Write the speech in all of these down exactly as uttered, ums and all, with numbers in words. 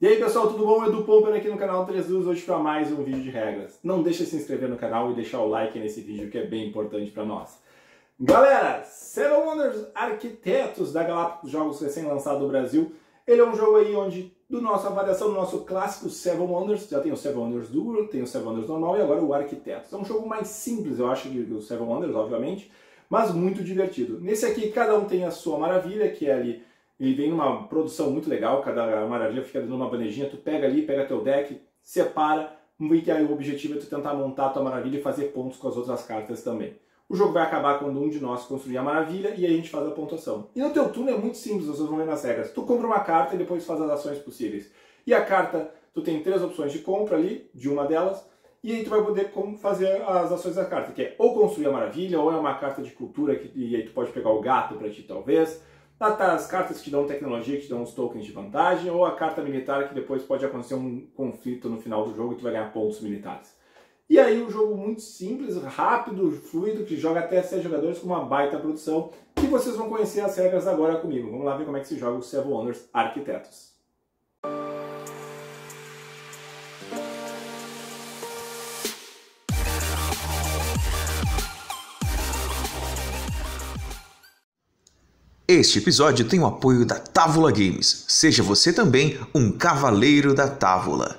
E aí pessoal, tudo bom? Edu Pomper aqui no canal três Luz, hoje para mais um vídeo de regras. Não deixa de se inscrever no canal e deixar o like nesse vídeo que é bem importante para nós. Galera, Seven Wonders Arquitetos da Galápagos Jogos recém-lançado do Brasil. Ele é um jogo aí onde, do nosso avaliação do nosso clássico Seven Wonders, já tem o Seven Wonders Duro, tem o Seven Wonders normal e agora o Arquitetos. É um jogo mais simples, eu acho, que o Seven Wonders, obviamente, mas muito divertido. Nesse aqui, cada um tem a sua maravilha, que é ali. Ele vem numa produção muito legal, cada maravilha fica dentro de uma bandejinha, tu pega ali, pega teu deck, separa, e aí o objetivo é tu tentar montar a tua maravilha e fazer pontos com as outras cartas também. O jogo vai acabar quando um de nós construir a maravilha e aí a gente faz a pontuação. E no teu turno é muito simples, vocês vão ver nas regras. Tu compra uma carta e depois faz as ações possíveis. E a carta, tu tem três opções de compra ali, de uma delas, e aí tu vai poder fazer as ações da carta, que é ou construir a maravilha, ou é uma carta de cultura, que, e aí tu pode pegar o gato para ti talvez. As cartas que te dão tecnologia, que te dão uns tokens de vantagem, ou a carta militar, que depois pode acontecer um conflito no final do jogo e tu vai ganhar pontos militares. E aí um jogo muito simples, rápido, fluido, que joga até seis jogadores com uma baita produção, que vocês vão conhecer as regras agora comigo. Vamos lá ver como é que se joga o Seven Wonders Arquitetos. Este episódio tem o apoio da Távola Games. Seja você também um cavaleiro da Távola.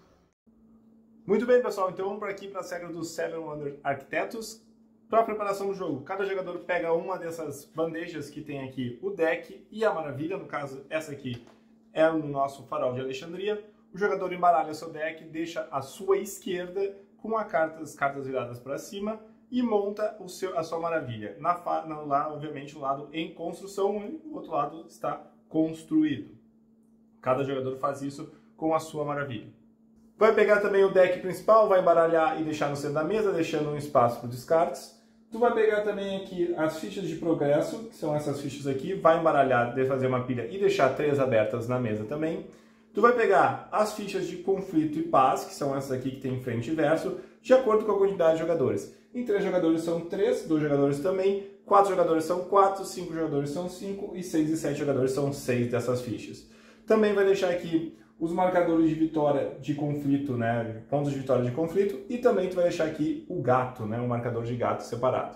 Muito bem, pessoal. Então vamos para aqui para a regra do Seven Wonders Arquitetos. Para a preparação do jogo, cada jogador pega uma dessas bandejas que tem aqui o deck e a maravilha. No caso, essa aqui é o nosso farol de Alexandria. O jogador embaralha seu deck, deixa a sua esquerda com a carta, as cartas viradas para cima e monta o seu, a sua maravilha. Na, na, lá, obviamente, o lado em construção e o outro lado está construído. Cada jogador faz isso com a sua maravilha. Vai pegar também o deck principal, vai embaralhar e deixar no centro da mesa, deixando um espaço para descartes. Tu vai pegar também aqui as fichas de progresso, que são essas fichas aqui, vai embaralhar, fazer uma pilha e deixar três abertas na mesa também. Tu vai pegar as fichas de conflito e paz, que são essas aqui que tem frente e verso, de acordo com a quantidade de jogadores. Em três jogadores são três, dois jogadores também, quatro jogadores são quatro, cinco jogadores são cinco e seis e sete jogadores são seis dessas fichas. Também vai deixar aqui os marcadores de vitória de conflito, né, pontos de vitória de conflito, e também tu vai deixar aqui o gato, né, um marcador de gato separado.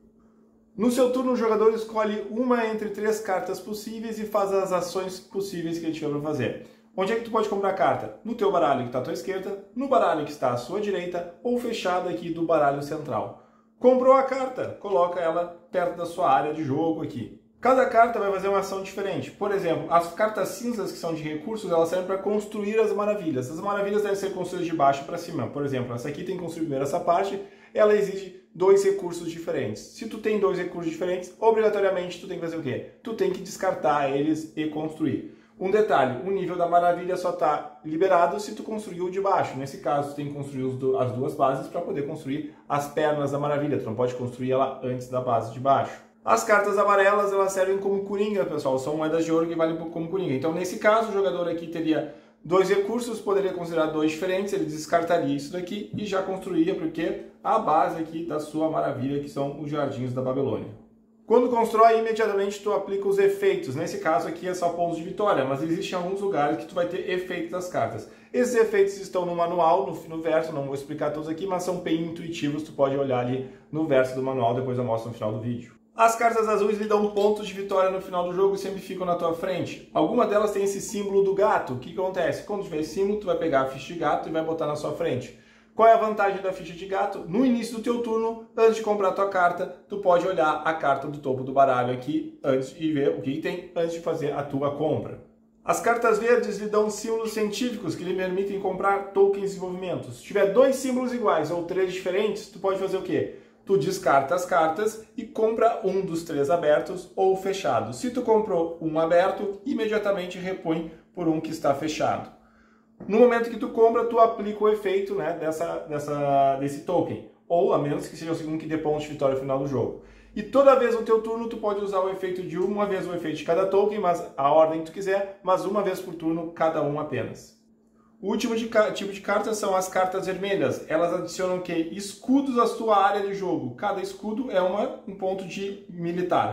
No seu turno, o jogador escolhe uma entre três cartas possíveis e faz as ações possíveis que ele tiver para fazer. Onde é que tu pode comprar a carta? No teu baralho que está à tua esquerda, no baralho que está à sua direita ou fechado aqui do baralho central. Comprou a carta, coloca ela perto da sua área de jogo aqui. Cada carta vai fazer uma ação diferente. Por exemplo, as cartas cinzas que são de recursos, elas servem para construir as maravilhas. As maravilhas devem ser construídas de baixo para cima. Por exemplo, essa aqui tem que construir primeiro essa parte, ela exige dois recursos diferentes. Se tu tem dois recursos diferentes, obrigatoriamente tu tem que fazer o quê? Tu tem que descartar eles e construir. Um detalhe, o nível da maravilha só está liberado se tu construir o de baixo. Nesse caso, tu tem que construir as duas bases para poder construir as pernas da maravilha. Tu não pode construir ela antes da base de baixo. As cartas amarelas, elas servem como coringa, pessoal. São moedas de ouro que valem como coringa. Então, nesse caso, o jogador aqui teria dois recursos, poderia considerar dois diferentes, ele descartaria isso daqui e já construía, porque a base aqui da sua maravilha, que são os Jardins da Babilônia. Quando constrói, imediatamente tu aplica os efeitos. Nesse caso aqui é só pontos de vitória, mas existem alguns lugares que tu vai ter efeitos das cartas. Esses efeitos estão no manual, no, no verso, não vou explicar todos aqui, mas são bem intuitivos, tu pode olhar ali no verso do manual, depois eu mostro no final do vídeo. As cartas azuis lhe dão pontos de vitória no final do jogo e sempre ficam na tua frente. Alguma delas tem esse símbolo do gato. O que acontece? Quando tiver esse símbolo, tu vai pegar a ficha de gato e vai botar na sua frente. Qual é a vantagem da ficha de gato? No início do teu turno, antes de comprar a tua carta, tu pode olhar a carta do topo do baralho aqui antes e ver o que tem antes de fazer a tua compra. As cartas verdes lhe dão símbolos científicos que lhe permitem comprar tokens de desenvolvimento. Se tiver dois símbolos iguais ou três diferentes, tu pode fazer o quê? Tu descarta as cartas e compra um dos três abertos ou fechados. Se tu comprou um aberto, imediatamente repõe por um que está fechado. No momento que tu compra, tu aplica o efeito, né, dessa, dessa, desse token. Ou, a menos que seja o segundo que dê pontos de vitória no final do jogo. E toda vez no teu turno, tu pode usar o efeito de uma vez o efeito de cada token, mas a ordem que tu quiser, mas uma vez por turno, cada um apenas. O último de, tipo de cartas são as cartas vermelhas. Elas adicionam o quê? Escudos à sua área de jogo. Cada escudo é uma, um ponto de militar.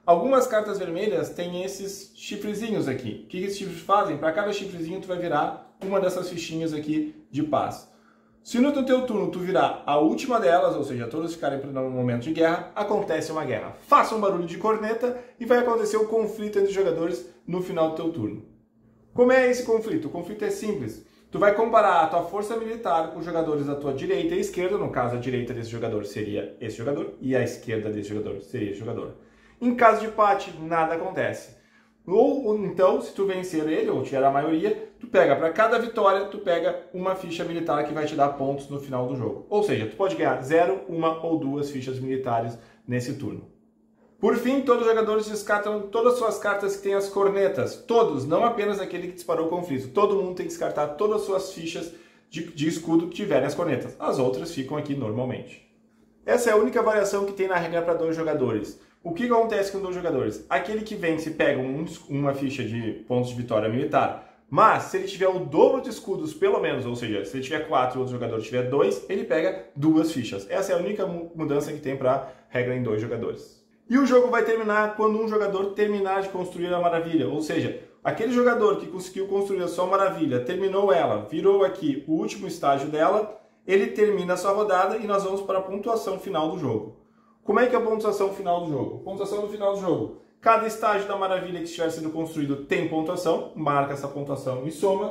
Algumas cartas vermelhas têm esses chifrezinhos aqui. O que esses chifres fazem? Para cada chifrezinho tu vai virar uma dessas fichinhas aqui de paz. Se no teu turno tu virar a última delas, ou seja, todas ficarem no momento de guerra, acontece uma guerra. Faça um barulho de corneta e vai acontecer um conflito entre os jogadores no final do teu turno. Como é esse conflito? O conflito é simples. Tu vai comparar a tua força militar com os jogadores da tua direita e esquerda. No caso, a direita desse jogador seria esse jogador e a esquerda desse jogador seria esse jogador. Em caso de empate, nada acontece. Ou, ou então, se tu vencer ele, ou tiver a maioria, tu pega para cada vitória, tu pega uma ficha militar que vai te dar pontos no final do jogo. Ou seja, tu pode ganhar zero, uma ou duas fichas militares nesse turno. Por fim, todos os jogadores descartam todas as suas cartas que têm as cornetas. Todos, não apenas aquele que disparou o conflito. Todo mundo tem que descartar todas as suas fichas de, de escudo que tiverem as cornetas. As outras ficam aqui normalmente. Essa é a única variação que tem na regra para dois jogadores. O que acontece com dois jogadores? Aquele que vence pega um, uma ficha de pontos de vitória militar, mas se ele tiver o dobro de escudos, pelo menos, ou seja, se ele tiver quatro e o outro jogador tiver dois, ele pega duas fichas. Essa é a única mudança que tem para a regra em dois jogadores. E o jogo vai terminar quando um jogador terminar de construir a maravilha, ou seja, aquele jogador que conseguiu construir a sua maravilha, terminou ela, virou aqui o último estágio dela, ele termina a sua rodada e nós vamos para a pontuação final do jogo. Como é que é a pontuação final do jogo? Pontuação no final do jogo. Cada estágio da maravilha que estiver sendo construído tem pontuação, marca essa pontuação e soma.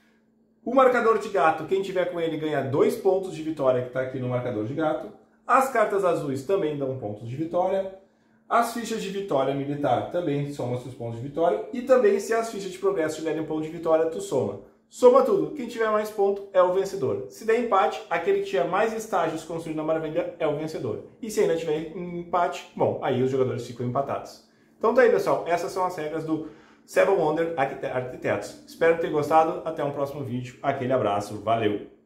O marcador de gato, quem tiver com ele ganha dois pontos de vitória, que está aqui no marcador de gato. As cartas azuis também dão pontos de vitória. As fichas de vitória militar também somam seus pontos de vitória. E também, se as fichas de progresso tiverem ponto de vitória, tu soma. Soma tudo. Quem tiver mais ponto é o vencedor. Se der empate, aquele que tiver mais estágios construídos na maravilha é o vencedor. E se ainda tiver empate, bom, aí os jogadores ficam empatados. Então tá aí, pessoal. Essas são as regras do Seven Wonders Arquitetos. Espero ter gostado. Até um próximo vídeo. Aquele abraço. Valeu!